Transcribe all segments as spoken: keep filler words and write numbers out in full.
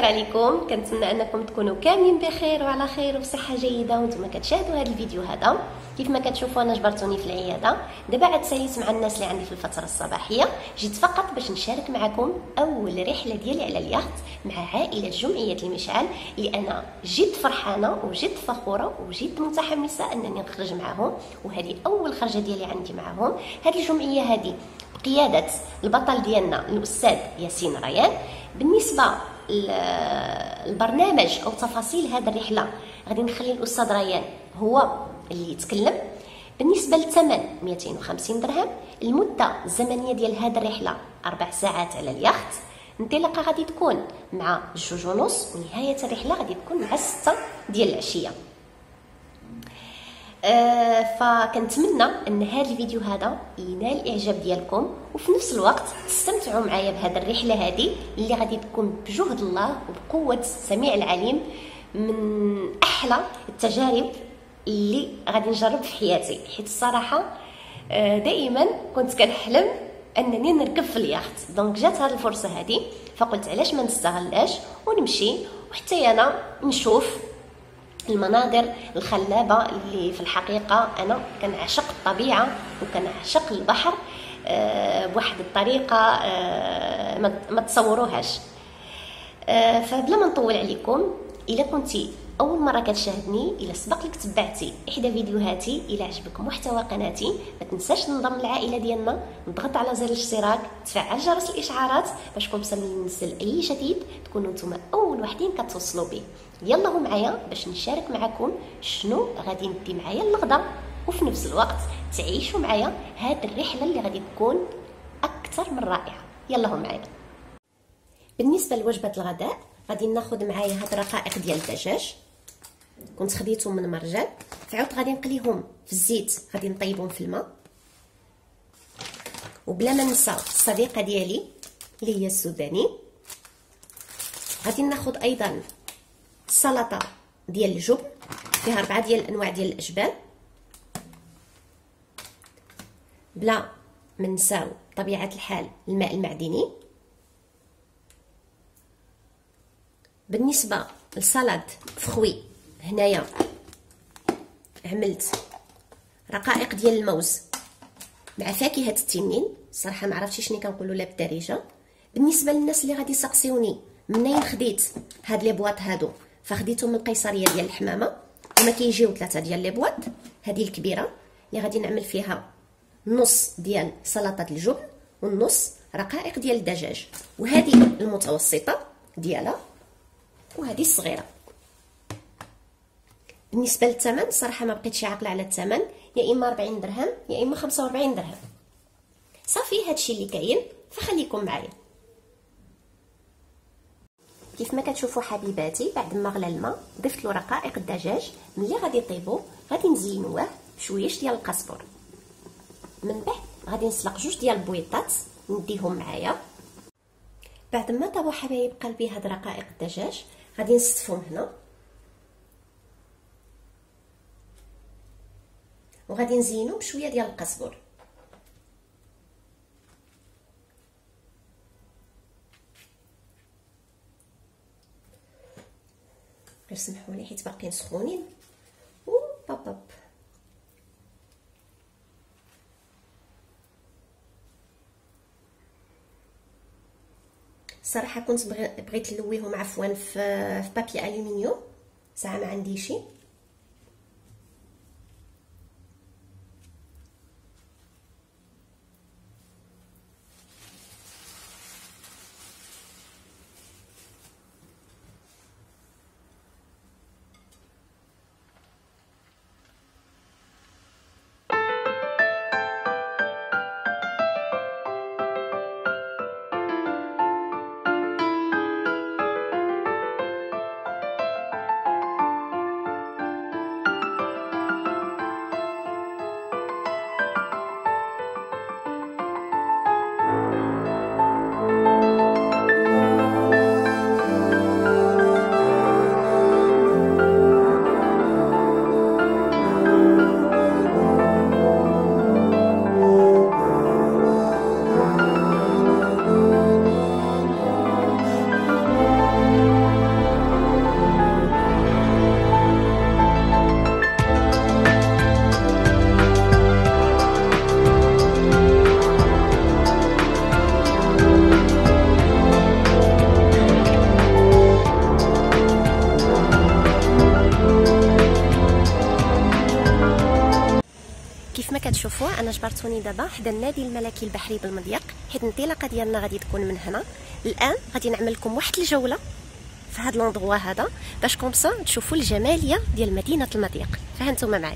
الخير عليكم. كنتمنى انكم تكونوا كاملين بخير وعلى خير وبصحه جيده وانتم كتشاهدوا هذا الفيديو. هذا كيف ما كتشوفوا انا جبرتوني في العياده. دابا عاد ساليت مع الناس اللي عندي في الفتره الصباحيه، جيت فقط باش نشارك معكم اول رحله ديالي على اليخت مع عائله جمعيه المشعل، اللي انا جد فرحانه وجد فخوره وجد متحمسه انني نخرج معهم، وهذه اول خرجه ديالي عندي معهم. هذه الجمعيه هذه بقياده البطل ديالنا الاستاذ ياسين ريان. بالنسبه البرنامج او تفاصيل هذه الرحله غادي نخلي الاستاذ ريان هو اللي يتكلم. بالنسبه للثمن مئتين وخمسين درهم، المده الزمنيه ديال هذه الرحله اربع ساعات على اليخت. الانطلاقه غادي تكون مع جوج ونص، ونهايه الرحله غادي تكون مع ستة ديال العشيه. آه فكنتمنى ان هذا الفيديو هذا ينال الاعجاب ديالكم، وفي نفس الوقت تستمتعوا معايا بهذه الرحله هذه اللي غادي تكون بجهد الله وبقوه السميع العليم، من احلى التجارب اللي غادي نجرب في حياتي. حيت الصراحه آه دائما كنت كنحلم انني نركب في اليخت، دونك جات هذه الفرصه هذه فقلت علاش ما نستغلاش ونمشي وحتى انا نشوف المناظر الخلابه اللي في الحقيقه انا كنعشق الطبيعه وكنعشق البحر أه بواحد الطريقه أه ما تصوروهاش. أه فبلا ما نطول عليكم، الا كنتي اول مره كتشاهدني، الا سبق لك تبعتي احدى فيديوهاتي، الا عجبك محتوى قناتي ما تنساش تنضم للعائله ديالنا، نضغط على زر الاشتراك، تفعل جرس الاشعارات باش كل ما ننزل اي جديد تكونوا نتوما اول وحدين كتوصلوا به. يلا معايا باش نشارك معكم شنو غادي ندي معايا الغدا، وفي نفس الوقت تعيشوا معايا هذه الرحله اللي غادي تكون اكثر من رائعه. يلا معايا. بالنسبه لوجبه الغداء غادي ناخذ معايا هاد الرقائق ديال الدجاج، كنت خديتهم من مرجان، فعاود غادي نقليهم في الزيت، غادي نطيبهم في الماء. وبلا ما ننسى الصديقه ديالي اللي هي السوداني. غادي ناخذ ايضا السلطه ديال الجبن فيها اربعه ديال الانواع ديال الاجبان. بلا ما نساو طبيعه الحال الماء المعدني. بالنسبه للسلطه فخوي هنايا عملت رقائق ديال الموز مع فاكهه التنين، صراحه ما عرفتش شنو كنقولوا لها بالدارجه. بالنسبه للناس اللي غادي يسقسيوني منين خديت هاد لي بواط هادو، فخديتهم من القيصريه ديال الحمامه، وما كيجيو ثلاثه ديال لي بواط. هذه الكبيره اللي غادي نعمل فيها نص ديال سلطه الجبن والنص رقائق ديال الدجاج، وهذه المتوسطه ديالها، وهذه الصغيره. بالنسبه للثمن صراحه ما بقيتش عاقله على الثمن، يا اما أربعين درهم يا اما خمسة وأربعين درهم. صافي هادشي اللي كاين، فخليكم معايا. كيف ما كتشوفوا حبيباتي، بعد ما غلى الماء ضفت له رقائق الدجاج. ملي غادي يطيبوا غادي نزينوه بشويش ديال القزبر. من بعد غادي نسلق جوج ديال البويطات نديهم معايا. بعد ما طابوا حبايب قلبي هاد رقائق الدجاج غادي نستفهم هنا، وغادي نزينو بشويه ديال القزبر. غير سمحولي حيت باقيين سخونين. باب باب صراحه كنت بغيت نلويهم عفوا في في بابي الومنيوم، ساعه ما عنديش. فوا انا جبرتوني دابا حدا النادي الملكي البحري بالمضيق، حيت الانطلاقه ديالنا غادي تكون من هنا. الان غادي نعمل لكم واحد الجوله في هذا لوندغوا هذا باش كومسا تشوفوا الجماليه ديال مدينه المضيق. فهانتوما معايا.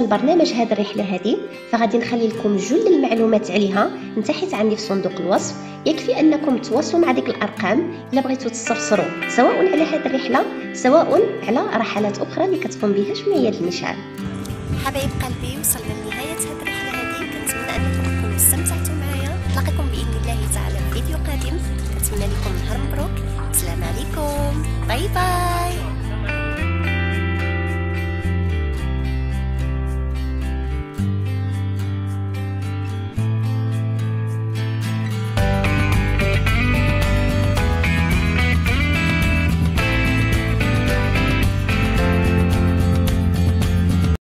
لبرنامج هذه الرحله هذه فغادي نخلي لكم جل المعلومات عليها انت حيت عندي في صندوق الوصف. يكفي انكم تواصلوا مع ديك الارقام الا بغيتوا تستفسروا سواء على هذه الرحله سواء على رحلات اخرى اللي كتقوم بها جمعيه المشعل. حبايب قلبي وصلنا